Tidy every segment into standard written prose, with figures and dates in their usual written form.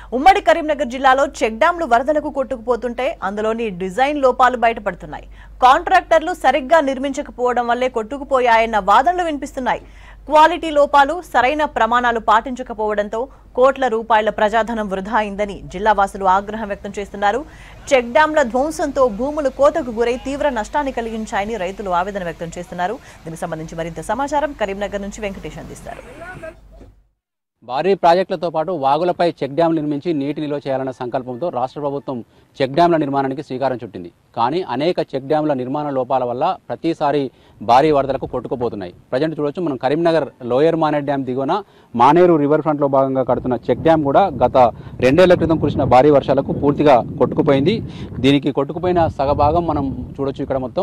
ఉమ్మడి కరీంనగర్ జిల్లాలో చెక్ డ్యాంలు వరదలకు కొట్టుకుపోతుంటే అందులోని డిజైన్ లోపాలు బయటపడుతున్నాయి. కాంట్రాక్టర్లు సరిగ్గా నిర్మించకపోవడం వల్లే కొట్టుకుపోయాయన్న వాదనలు వినిపిస్తున్నాయి. క్వాలిటీ లోపాలు, సరైన ప్రమాణాలు పాటించకపోవడంతో కోట్ల రూపాయల ప్రజాధనం వృధా అయిందని జిల్లావాసులు ఆగ్రహం వ్యక్తం చేస్తున్నారు. చెక్ డ్యాంల ధ్వంసంతో భూములు కోతకు గురై తీవ్ర నష్టాన్ని కలిగించాయని రైతులు ఆవేదన వ్యక్తం చేస్తున్నారు. దీనికి సంబంధించి మరింత సమాచారం కరీంనగర్ నుంచి వెంకటేష్ అందిస్తారు. భారీ ప్రాజెక్టులతో పాటు వాగులపై చెక్ డ్యాంలు నిర్మించి నీటి నిల్వ చేయాలన్న సంకల్పంతో రాష్ట్ర ప్రభుత్వం చెక్ డ్యాంల నిర్మాణానికి శ్రీకారం చుట్టింది. కానీ అనేక చెక్ డ్యాంల నిర్మాణ లోపాల వల్ల ప్రతిసారి భారీ వరదలకు కొట్టుకుపోతున్నాయి. ప్రజెంట్ చూడొచ్చు, మనం కరీంనగర్ లోయర్ మానేర్ డ్యామ్ దిగువన మానేరు రివర్ ఫ్రంట్లో భాగంగా కడుతున్న చెక్ డ్యామ్ కూడా గత 2 ఏళ్ల క్రితం కురిసిన భారీ వర్షాలకు పూర్తిగా కొట్టుకుపోయింది. దీనికి కొట్టుకుపోయిన సగభాగం మనం చూడొచ్చు. ఇక్కడ మొత్తం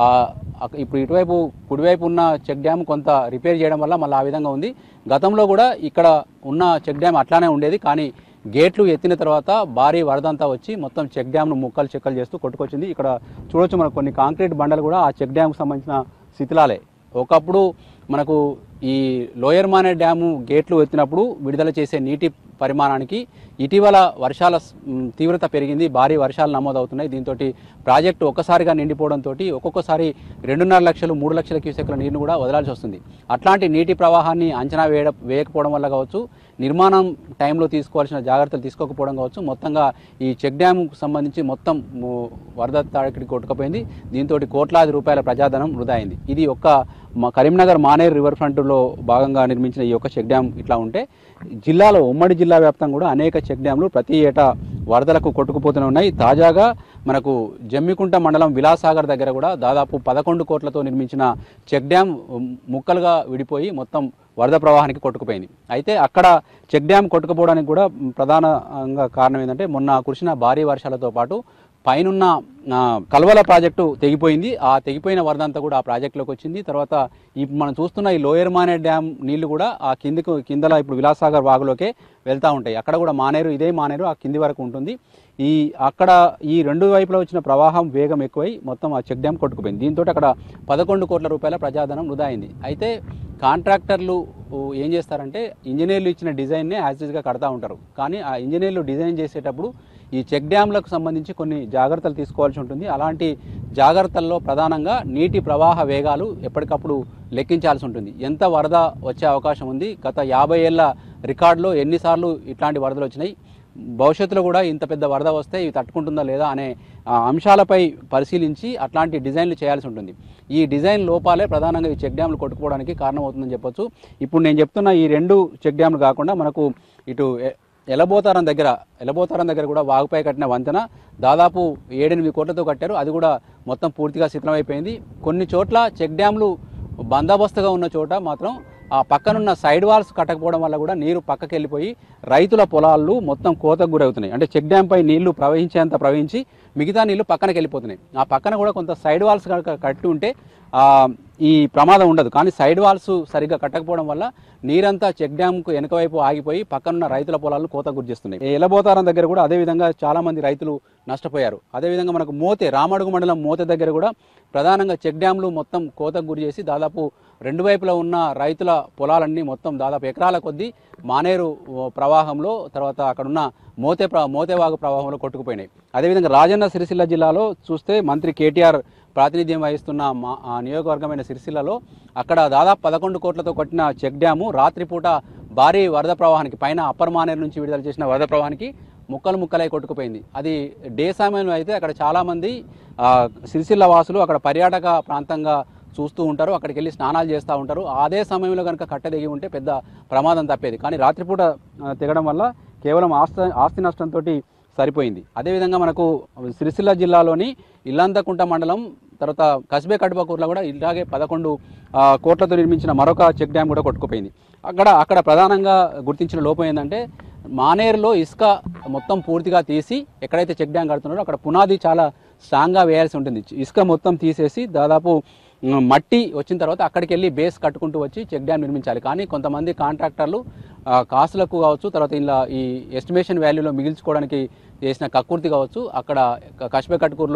ఇప్పుడు ఇటువైపు కుడివైపు ఉన్న చెక్ డ్యామ్ కొంత రిపేర్ చేయడం వల్ల మళ్ళీ ఆ విధంగా ఉంది. గతంలో కూడా ఇక్కడ ఉన్న చెక్ డ్యామ్ అట్లానే ఉండేది, కానీ గేట్లు ఎత్తిన తర్వాత భారీ వరదంతా వచ్చి మొత్తం చెక్ డ్యామ్ను ముక్కలు చెక్కలు చేస్తూ కొట్టుకొచ్చింది. ఇక్కడ చూడొచ్చు, మనకు కొన్ని కాంక్రీట్ బండలు కూడా ఆ చెక్ డ్యామ్కి సంబంధించిన శిథిలాలే. ఒకప్పుడు మనకు ఈ లోయర్ మానేర్ డ్యాము గేట్లు ఎత్తినప్పుడు విడుదల చేసే నీటి పరిమాణానికి ఇటీవల వర్షాల తీవ్రత పెరిగింది, భారీ వర్షాలు నమోదవుతున్నాయి. దీంతో ప్రాజెక్టు ఒక్కసారిగా నిండిపోవడంతో ఒక్కొక్కసారి 2.5 లక్షలు 3 లక్షల క్యూసెక్ల నీరును కూడా వదలాల్సి వస్తుంది. అట్లాంటి నీటి ప్రవాహాన్ని అంచనా వేయకపోవడం వల్ల కావచ్చు, నిర్మాణం టైంలో తీసుకోవాల్సిన జాగ్రత్తలు తీసుకోకపోవడం కావచ్చు, మొత్తంగా ఈ చెక్ డ్యామ్కు సంబంధించి మొత్తం వరద తాకిడికి కొట్టుకుపోయింది. దీంతో కోట్లాది రూపాయల ప్రజాధనం వృధా అయింది. ఇది కరీంనగర్ మానేర్ రివర్ ఫ్రంట్లో భాగంగా నిర్మించిన ఈ యొక్క చెక్ డ్యామ్ ఇట్లా ఉంటే, జిల్లాలో ఉమ్మడి జిల్లా వ్యాప్తంగా కూడా అనేక చెక్ డ్యాంలు ప్రతి ఏటా వరదలకు కొట్టుకుపోతూనే ఉన్నాయి. తాజాగా మనకు జమ్మికుంట మండలం విలాసాగర్ దగ్గర కూడా దాదాపు 11 కోట్లతో నిర్మించిన చెక్ డ్యామ్ ముక్కలుగా విడిపోయి మొత్తం వరద ప్రవాహానికి కొట్టుకుపోయింది. అయితే అక్కడ చెక్ డ్యామ్ కొట్టుకుపోవడానికి కూడా ప్రధానంగా కారణం ఏంటంటే, మొన్న కురిసిన భారీ వర్షాలతో పాటు పైనున్న కల్వల ప్రాజెక్టు తెగిపోయింది. ఆ తెగిపోయిన వరదంతా కూడా ఆ ప్రాజెక్టులోకి వచ్చింది. తర్వాత ఇప్పుడు మనం చూస్తున్న ఈ లోయర్ మానేర్ డ్యామ్ నీళ్లు కూడా ఆ కిందల ఇప్పుడు విలాసాగర్ వాగులోకే వెళ్తూ ఉంటాయి. అక్కడ కూడా ఇదే మానేరు ఆ కింది వరకు ఉంటుంది. అక్కడ ఈ 2 వైపులా వచ్చిన ప్రవాహం వేగం ఎక్కువై మొత్తం ఆ చెక్ డ్యామ్ కొట్టుకుపోయింది. దీంతో అక్కడ 11 కోట్ల రూపాయల ప్రజాధనం వృధా అయింది. అయితే కాంట్రాక్టర్లు ఏం చేస్తారంటే, ఇంజనీర్లు ఇచ్చిన డిజైన్నే యాజిటీస్గా కడతా ఉంటారు. కానీ ఆ ఇంజనీర్లు డిజైన్ చేసేటప్పుడు ఈ చెక్ డ్యాంలకు సంబంధించి కొన్ని జాగ్రత్తలు తీసుకోవాల్సి ఉంటుంది. అలాంటి జాగ్రత్తల్లో ప్రధానంగా నీటి ప్రవాహ వేగాలు ఎప్పటికప్పుడు లెక్కించాల్సి ఉంటుంది. ఎంత వరద వచ్చే అవకాశం ఉంది, గత 50 ఏళ్ల రికార్డులో ఎన్నిసార్లు ఇట్లాంటి వరదలు వచ్చినాయి, భవిష్యత్తులో కూడా ఇంత పెద్ద వరద వస్తే ఇవి తట్టుకుంటుందా లేదా అనే అంశాలపై పరిశీలించి అట్లాంటి డిజైన్లు చేయాల్సి ఉంటుంది. ఈ డిజైన్ లోపాలే ప్రధానంగా ఈ చెక్ డ్యాంలు కొట్టుకోవడానికి కారణమవుతుందని చెప్పొచ్చు. ఇప్పుడు నేను చెప్తున్న ఈ 2 చెక్ డ్యాంలు కాకుండా మనకు ఇటు ఎలబోతారం దగ్గర కూడా వాగుపై కట్టిన వంతెన దాదాపు 7-8 కోట్లతో కట్టారు. అది కూడా మొత్తం పూర్తిగా శిథిలమైపోయింది. కొన్ని చోట్ల చెక్ డ్యాంలు బందోబస్తుగా ఉన్న చోట మాత్రం ఆ పక్కనున్న సైడ్ వాల్స్ కట్టకపోవడం వల్ల కూడా నీరు పక్కకి వెళ్ళిపోయి రైతుల పొలాలు మొత్తం కోతకు గురవుతున్నాయి. అంటే చెక్ డ్యామ్ పై నీళ్లు ప్రవహించి మిగతా నీళ్లు పక్కనకి వెళ్ళిపోతున్నాయి. ఆ పక్కన కూడా కొంత సైడ్ వాల్స్ కట్టి ఉంటే ఈ ప్రమాదం ఉండదు. కానీ సైడ్ వాల్స్ సరిగ్గా కట్టకపోవడం వల్ల నీరంతా చెక్ డ్యామ్కు వెనుక వైపు ఆగిపోయి పక్కనున్న రైతుల పొలాలను కోత గురిచేస్తున్నాయి. ఎలబోతారం దగ్గర కూడా అదేవిధంగా చాలామంది రైతులు నష్టపోయారు. అదేవిధంగా మనకు రామడుగు మండలం మోతే దగ్గర కూడా ప్రధానంగా చెక్ డ్యాంలు మొత్తం కోతకు గురి చేసి దాదాపు 2 వైపులా ఉన్న రైతుల పొలాలన్నీ మొత్తం దాదాపు ఎకరాల కొద్దీ మానేరు ప్రవాహంలో, తర్వాత అక్కడున్న మోతేవాగు ప్రవాహంలో కొట్టుకుపోయినాయి. అదేవిధంగా రాజన్న సిరిసిల్ల జిల్లాలో చూస్తే మంత్రి కేటీఆర్ ప్రాతినిధ్యం వహిస్తున్న నియోజకవర్గమైన సిరిసిల్లలో అక్కడ దాదాపు 11 కోట్లతో కట్టిన చెక్ డ్యాము రాత్రిపూట భారీ వరద ప్రవాహానికి పైన అప్పర్ మానేరు నుంచి విడుదల చేసిన వరద ప్రవాహానికి ముక్కలై కొట్టుకుపోయింది. అది డే సమయంలో అయితే అక్కడ చాలామంది సిరిసిల్ల వాసులు అక్కడ పర్యాటక ప్రాంతంగా చూస్తూ ఉంటారు, అక్కడికి వెళ్ళి స్నానాలు చేస్తూ ఉంటారు. అదే సమయంలో కనుక కట్ట దిగి ఉంటే పెద్ద ప్రమాదం తప్పేది. కానీ రాత్రిపూట తెగడం వల్ల కేవలం ఆస్తి నష్టంతో సరిపోయింది. అదేవిధంగా మనకు సిరిసిల్ల జిల్లాలోని ఇల్లంతకుంట మండలం, తర్వాత కస్బే కడుపకూరులో కూడా ఇలాగే 11 కోట్లతో నిర్మించిన మరొక చెక్ డ్యామ్ కూడా కొట్టుకుపోయింది. అక్కడ ప్రధానంగా గుర్తించిన లోపం ఏంటంటే, మానేరులో ఇసుక మొత్తం పూర్తిగా తీసి ఎక్కడైతే చెక్ డ్యామ్ కడుతున్నారో అక్కడ పునాది చాలా స్ట్రాంగ్గా వేయాల్సి ఉంటుంది. ఇసుక మొత్తం తీసేసి దాదాపు మట్టి వచ్చిన తర్వాత అక్కడికి వెళ్ళి బేస్ కట్టుకుంటూ వచ్చి చెక్ డ్యామ్ నిర్మించాలి. కానీ కొంతమంది కాంట్రాక్టర్లు కాసులకు కావచ్చు, తర్వాత ఇలా ఈ ఎస్టిమేషన్ వాల్యూలో మిగిల్చుకోవడానికి చేసిన కక్కుర్తి కావచ్చు, అక్కడ కస్బే కట్కూరులో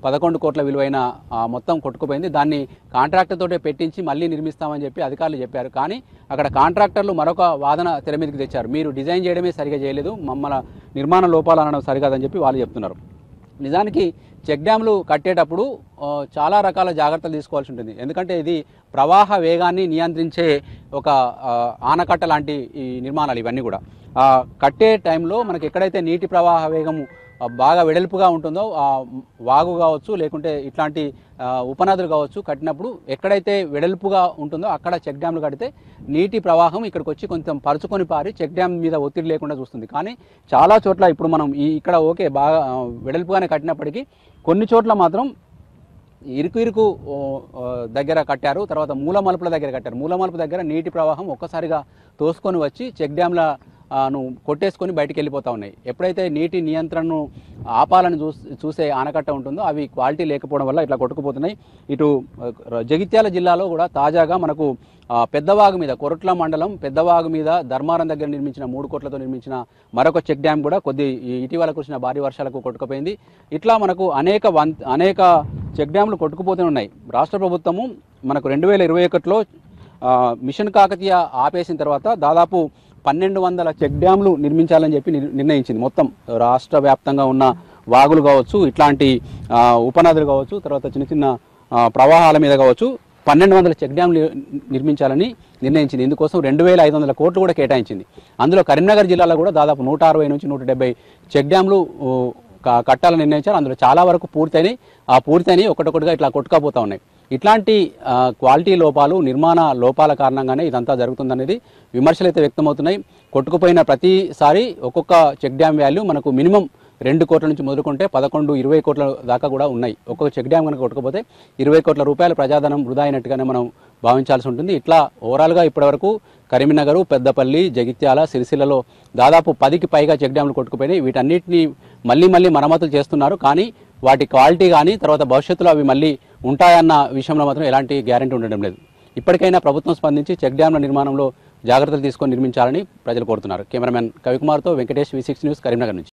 11 కోట్ల విలువైన మొత్తం కొట్టుకుపోయింది. దాన్ని కాంట్రాక్టర్ తోటే పెట్టించి మళ్ళీ నిర్మిస్తామని చెప్పి అధికారులు చెప్పారు. కానీ అక్కడ కాంట్రాక్టర్లు మరొక వాదన తెర మీదకి తెచ్చారు. మీరు డిజైన్ చేయడమే సరిగా చేయలేదు, మమ్మల్ని నిర్మాణ లోపాలు అనడం సరికాదని చెప్పి వాళ్ళు చెప్తున్నారు. నిజానికి చెక్ డ్యామ్లు కట్టేటప్పుడు చాలా రకాల జాగ్రత్తలు తీసుకోవాల్సి ఉంటుంది. ఎందుకంటే ఇది ప్రవాహ వేగాన్ని నియంత్రించే ఒక ఆనకట్ట లాంటి ఈ నిర్మాణాలు ఇవన్నీ కూడా. కట్టే టైంలో మనకి ఎక్కడైతే నీటి ప్రవాహ వేగము బాగా వెడల్పుగా ఉంటుందో వాగు కావచ్చు, లేకుంటే ఇట్లాంటి ఉపనదులు కావచ్చు, కట్టినప్పుడు ఎక్కడైతే వెడల్పుగా ఉంటుందో అక్కడ చెక్ డ్యామ్లు కడితే నీటి ప్రవాహం ఇక్కడికి వచ్చి కొంచెం పరుచుకొని పారి చెక్ డ్యామ్ మీద ఒత్తిడి లేకుండా చూస్తుంది. కానీ చాలా చోట్ల ఇప్పుడు మనం ఇక్కడ ఓకే బాగా వెడల్పుగానే కట్టినప్పటికీ కొన్ని చోట్ల మాత్రం ఇరుకు దగ్గర కట్టారు. తర్వాత మూల మలుపుల దగ్గర కట్టారు. మూల మలుపు దగ్గర నీటి ప్రవాహం ఒక్కసారిగా తోసుకొని వచ్చి చెక్ డ్యామ్ల కొట్టేసుకొని బయటికి వెళ్ళిపోతూ ఉన్నాయి. ఎప్పుడైతే నీటి నియంత్రణను ఆపాలని చూసే ఆనకట్ట ఉంటుందో అవి క్వాలిటీ లేకపోవడం వల్ల ఇట్లా కొట్టుకుపోతున్నాయి. ఇటు జగిత్యాల జిల్లాలో కూడా తాజాగా మనకు పెద్దవాగు మీద కొరట్ల మండలం పెద్దవాగు మీద ధర్మారం దగ్గర నిర్మించిన 3 కోట్లతో నిర్మించిన మరొక చెక్ డ్యామ్ కూడా ఇటీవల కురిసిన భారీ వర్షాలకు కొట్టుకుపోయింది. ఇట్లా మనకు అనేక చెక్ డ్యామ్లు కొట్టుకుపోతూ ఉన్నాయి. రాష్ట్ర ప్రభుత్వము మనకు 2021లో మిషన్ కాకతీయ ఆపేసిన తర్వాత దాదాపు 1200 చెక్ డ్యామ్లు నిర్మించాలని చెప్పి నిర్ణయించింది. మొత్తం రాష్ట్ర వ్యాప్తంగా ఉన్న వాగులు కావచ్చు, ఇట్లాంటి ఉపనదులు కావచ్చు, తర్వాత చిన్న చిన్న ప్రవాహాల మీద కావచ్చు 1200 చెక్ డ్యామ్లు నిర్మించాలని నిర్ణయించింది. ఇందుకోసం 2500 కోట్లు కూడా కేటాయించింది. అందులో కరీంనగర్ జిల్లాలో కూడా దాదాపు 160 నుంచి 170 చెక్ డ్యామ్లు కట్టాలని నిర్ణయించారు. అందులో చాలా వరకు పూర్తయినాయి ఒక్కొక్కటిగా ఇట్లా కొట్టుకపోతూ ఉన్నాయి. ఇట్లాంటి క్వాలిటీ లోపాలు, నిర్మాణ లోపాల కారణంగానే ఇదంతా జరుగుతుందనేది విమర్శలు అయితే వ్యక్తమవుతున్నాయి. కొట్టుకుపోయిన ప్రతిసారి ఒక్కొక్క చెక్ డ్యామ్ వాల్యూ మనకు మినిమం 2 కోట్ల నుంచి మొదలుకుంటే 11-20 కోట్ల దాకా కూడా ఉన్నాయి. ఒక్కొక్క చెక్ డ్యామ్ కనుక కొట్టుకుపోతే 20 కోట్ల రూపాయల ప్రజాధనం వృధా అయినట్టుగానే మనం భావించాల్సి ఉంటుంది. ఇట్లా ఓవరాల్గా ఇప్పటివరకు కరీంనగర్, పెద్దపల్లి, జగిత్యాల, సిరిసిల్లలో దాదాపు 10కి పైగా చెక్ డ్యామ్లు కొట్టుకుపోయినాయి. వీటన్నిటిని మళ్ళీ మరమ్మతులు చేస్తున్నారు. కానీ వాటి క్వాలిటీ కానీ తర్వాత భవిష్యత్తులో అవి మళ్ళీ ఉంటాయన్న విషయంలో మాత్రం ఎలాంటి గ్యారెంటీ ఉండడం లేదు. ఇప్పటికైనా ప్రభుత్వం స్పందించి చెక్ డ్యామ్ల నిర్మాణంలో జాగ్రత్తలు తీసుకొని నిర్మించాలని ప్రజలు కోరుతున్నారు. కెమెరామెన్ కవికుమార్తో వెంకటేష్, V6 న్యూస్, కరీంనగర్ నుంచి.